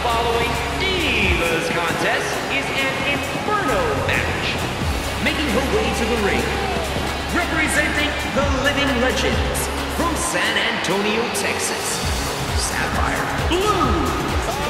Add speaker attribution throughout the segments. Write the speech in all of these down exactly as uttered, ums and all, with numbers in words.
Speaker 1: following Divas contest is an Inferno match. Making her way to the ring, representing the Living Legends from San Antonio, Texas, Sapphire Blue.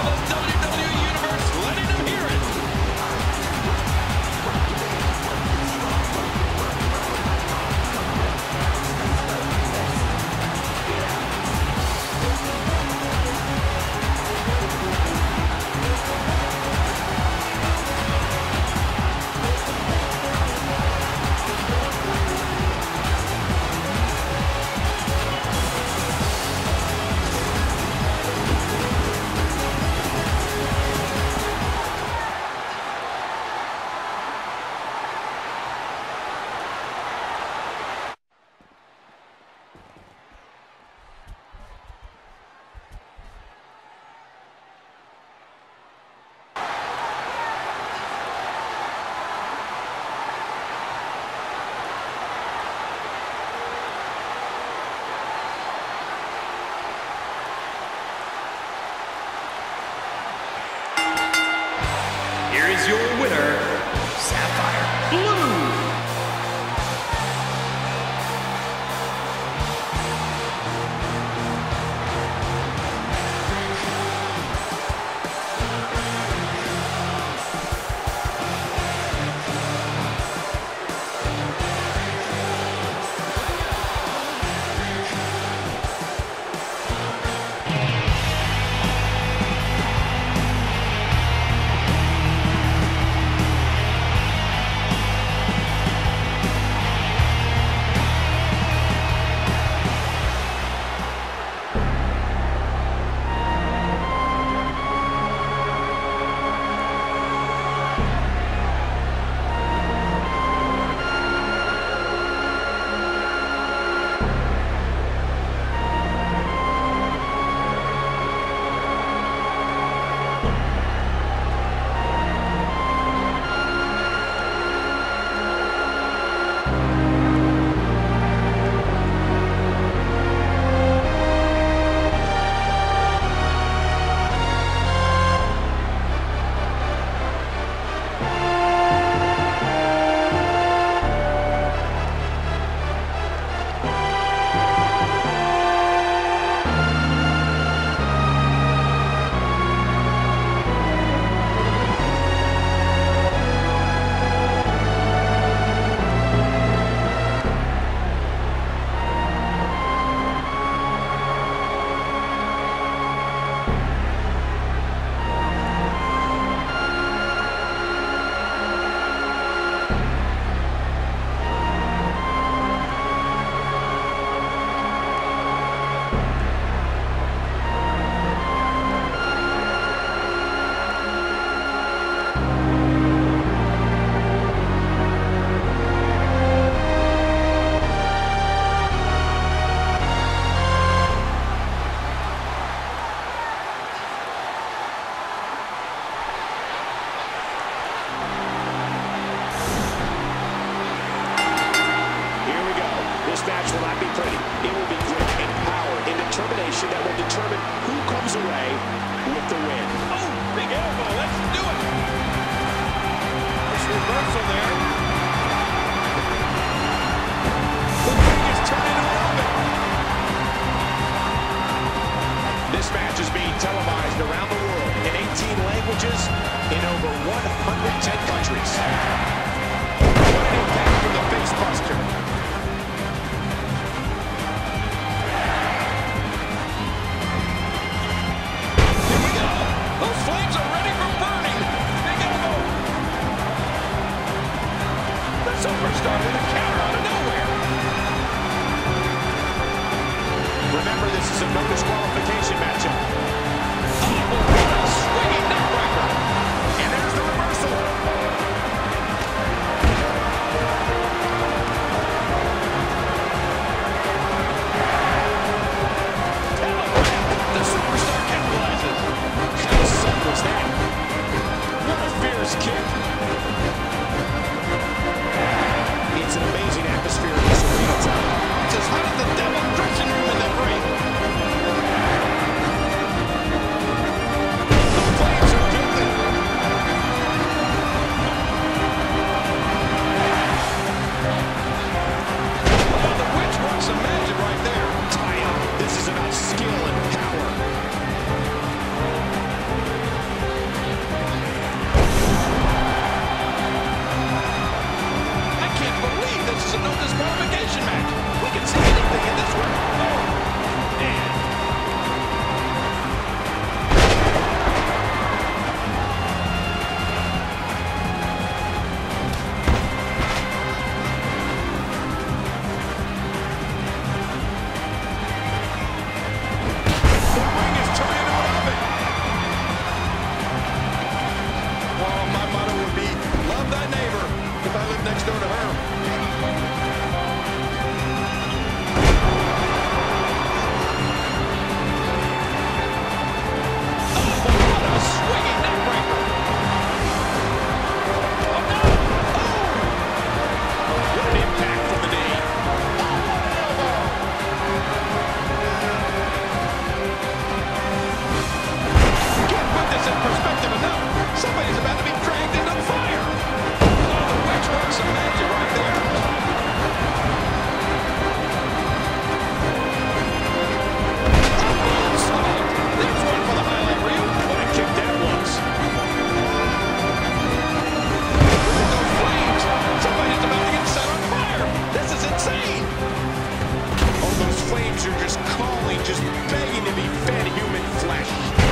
Speaker 1: Here is your winner, Sapphire Blue.
Speaker 2: Match will not be pretty. It will be grit and power and determination that will determine who comes away with the win.
Speaker 3: Oh, big elbow. Let's do it. Nice reversal there. The ring is turning around.
Speaker 2: This match is being televised around the world in eighteen languages in over one hundred ten countries. What an impact from the face buster.
Speaker 3: Superstar with a counter out of nowhere.
Speaker 2: Remember, this is a no disqualification matchup.
Speaker 3: Oh, what a swinging neckbreaker.
Speaker 2: And there's the reversal.
Speaker 3: The superstar capitalizes.
Speaker 2: How sick was that? What a fierce kick. It's an amazing atmosphere in this arena tonight.
Speaker 3: It's as hot as the devil's dressing room in that ring.
Speaker 2: this is about skill and power.
Speaker 3: I can't believe this is a no disqualification match. We can see anything in this one. Oh, man. The ring is turning into an oven. Well, my motto would be, love thy neighbor, if I live next door to her. What a swinging neckbreaker. Oh, no. Oh.
Speaker 2: What an impact from the knee.
Speaker 3: Can't put this in perspective enough. Somebody's about to be dragged into the fire. Oh, the witch works some magic right there. Moonsault. There's one for the highlight reel.
Speaker 2: What a kick that was.
Speaker 3: Look at those flames. Somebody's about to get set on fire. This is insane.
Speaker 2: Oh, those flames are just calling, just begging to be fed human flesh.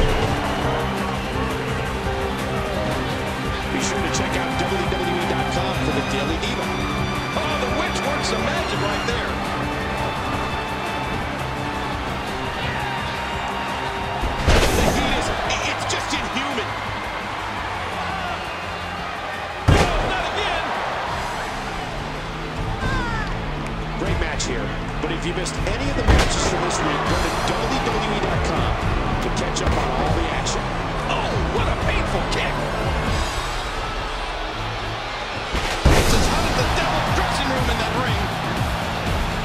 Speaker 2: Be sure to check out W W E dot com for the Daily Diva.
Speaker 3: Oh, the witch works some magic right there.
Speaker 2: The heat is, it's just inhuman.
Speaker 3: No, not again.
Speaker 2: Great match here. But if you missed any of the matches from this week, go to W W E dot com to catch up on all the action.
Speaker 3: Oh, what a painful kick. It's as hot as the devil's dressing room in that ring.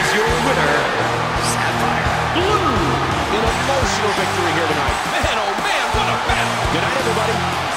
Speaker 1: is your winner, Sapphire Blue.
Speaker 2: An emotional victory here tonight.
Speaker 3: Man, oh man, what a battle!
Speaker 2: Good night, everybody.